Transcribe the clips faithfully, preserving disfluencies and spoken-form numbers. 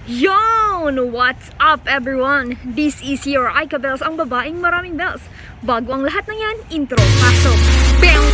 Yon! What's up everyone? This is your Aika Bells, ang babaeng maraming bells. Bago ang lahat ng yan, intro, pasok, bang!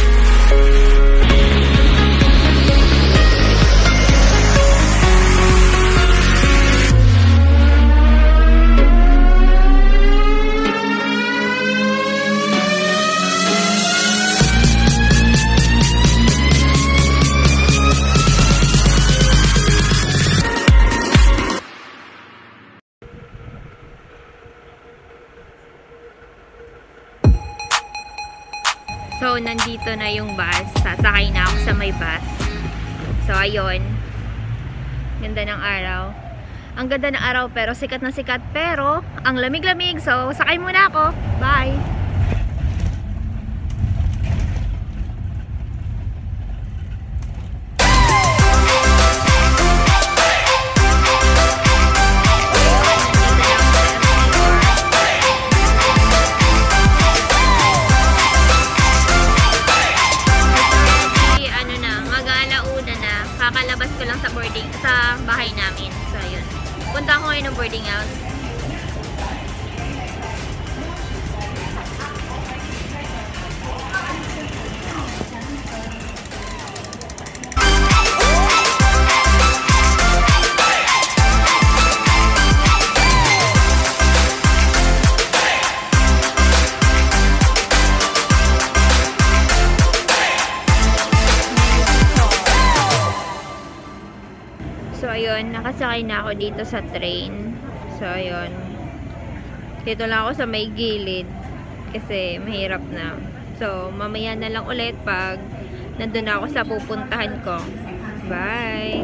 So, nandito na yung bus. Sasakay na ako sa may bus. So, ayun. Ganda ng araw. Ang ganda ng araw pero sikat na sikat. Pero, ang lamig-lamig. So, sakay muna ako. Bye! Kakalabas ko lang sa boarding, sa bahay namin. So, yun. Punta ako ngayon ng boarding house. So, ayun, nakasakay na ako dito sa train. So, ayun. Dito lang ako sa may gilid. Kasi, mahirap na. So, mamaya na lang ulit pag nandun na ako sa pupuntahan ko. Bye!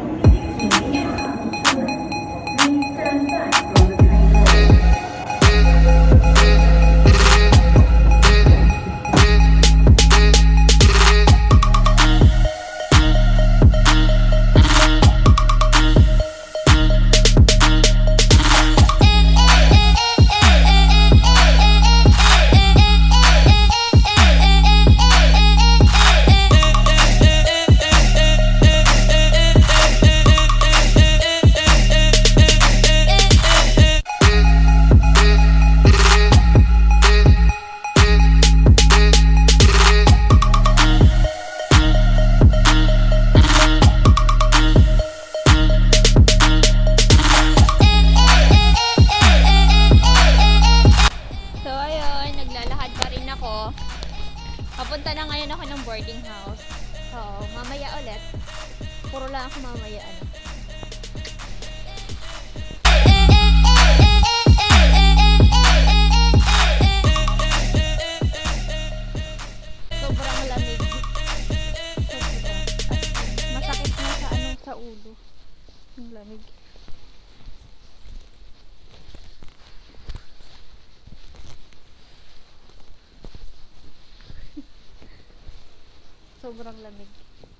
Papunta na ngayon ako ng boarding house. So, mamaya ulit. Puro lang ako mamaya. Ano. Sobrang lamig. Sobrang. Masakit na sa ano, sa ulo. Ang lamig. Sobrang lamig.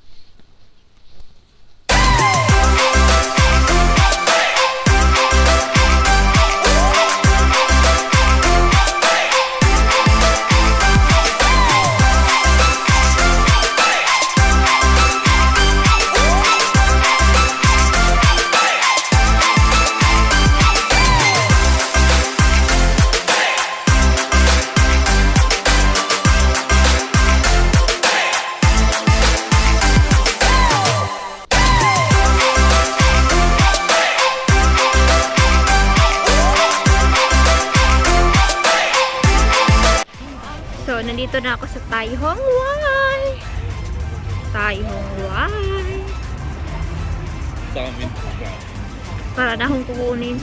So, nandito na ako sa Taon. Taon. Daming para na akong kukunin.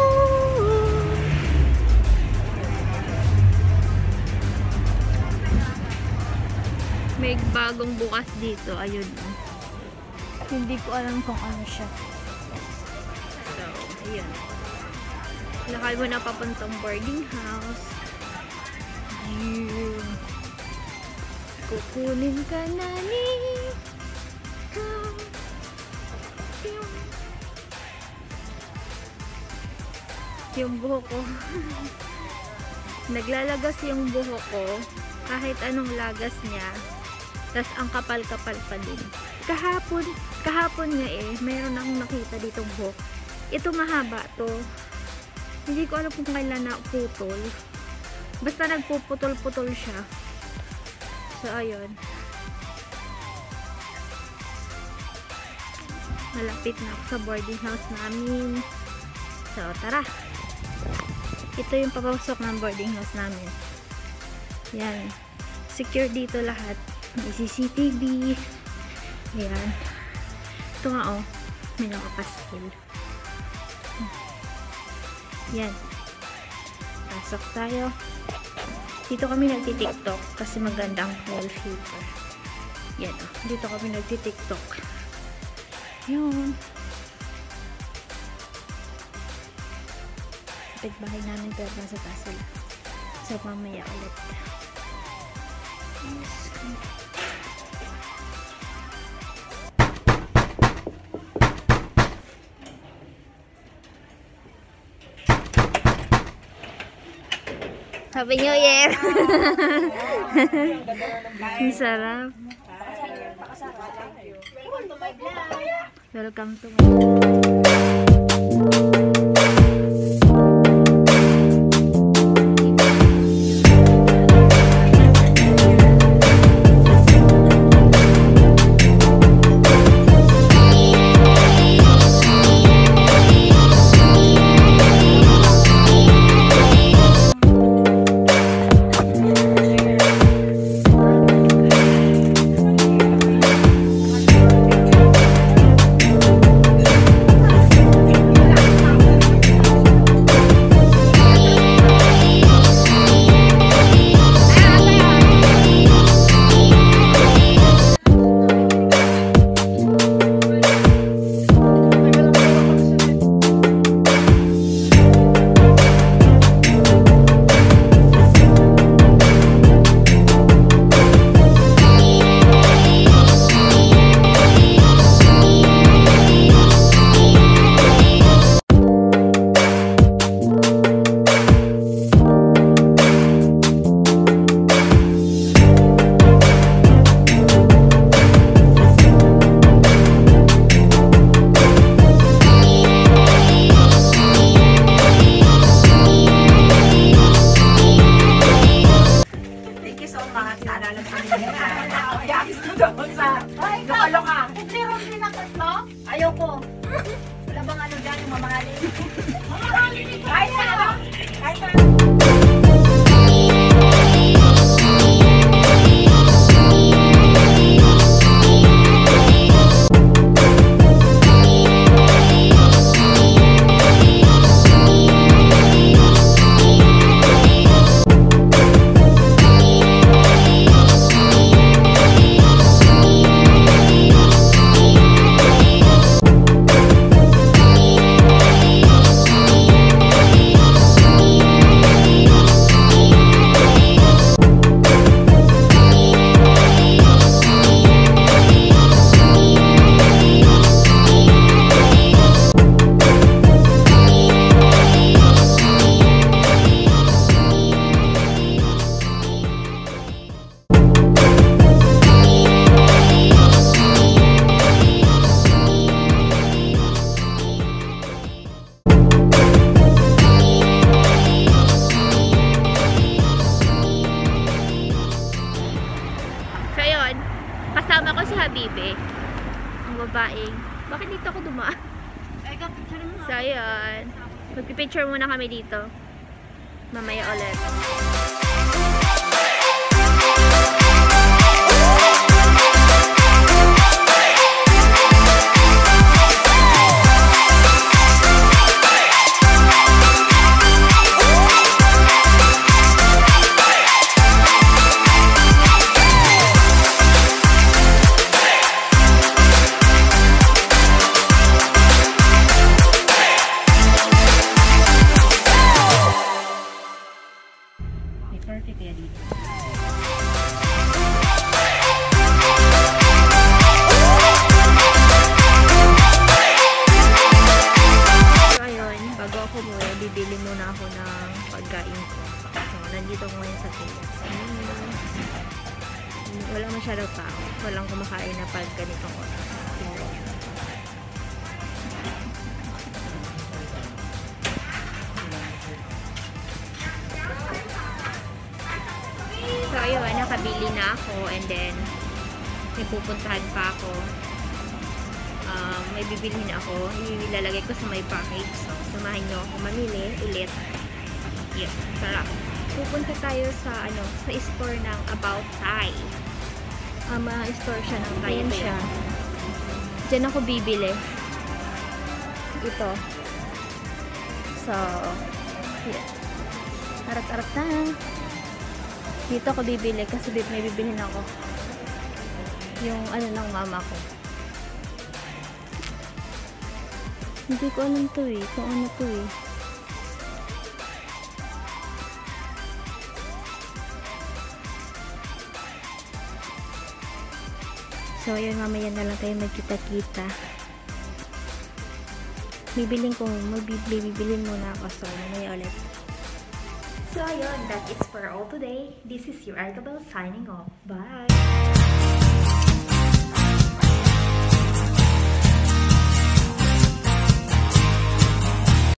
May bagong bukas dito. Ayun. Hindi ko alam kung ano siya. So, ayun. Lakay mo na papuntang boarding house. Ayun. Kukunin ka na ni yung buhok ko. Naglalagas yung buhok ko kahit anong lagas niya, tas ang kapal-kapal pa din. Kahapon kahapon nga eh mayroon akong nakita ditong buhok Ito mahaba to. Hindi ko alam kung kailan na putol. Basta nagpuputol-putol siya. So, ayun. Malapit na ako sa boarding house namin. So, tara. Ito yung papasok ng boarding house namin. Yan. Secure dito lahat. May C C T V. Ayan. Ito nga oh. May nakapaskil. Yan. Pasok tayo. Dito kami nagti-tiktok kasi magandang wallpaper. Yan oh. Dito kami nagti-tiktok. Yun. Kapit-bahay namin pero nasa taas sila. So, mamaya ulit. Happy New Year! Ang sarap. Welcome to my Ayoko. Wala bang ano dyan, mamahalin? Mamahalin ito. Kahit na ano? Kahit na ano? Kasama ko si Habibe, ang babaeng. Bakit dito ako dumaan? So, ayun. Magpipicture muna kami dito. Mamaya ulit. Perfect kaya dito. So, ayun. Bago ako muna, bibili muna ako ng pagkain ko. So, nandito ko ngayon sa K F C. Wala masyadong tao. Walang kumakain na pag ganitong oras. nakabili na ako and then may pupuntahan pa ako. Um, may bibilhin ako. Ilalagay ko sa my package. So, samahan nyo ako mamili ulit. Yes, tara. Pupunta tayo sa ano, sa store ng About Thai. Um, uh, store siya ng Thai. Ayan siya. Diyan ako bibili. Ito. So, yeah. Arat-arat na. Dito ako bibili kasi may bibilhin ako. Yung ano ng mama ko. Hindi ko alam to eh. Kung ano to eh. So, yun, mamaya na lang tayo magkita-kita. Bibiling ko, magbibilin muna ako. So, mamaya ulit. So, ayun, that's it for all today. This is your Argabel signing off. Bye!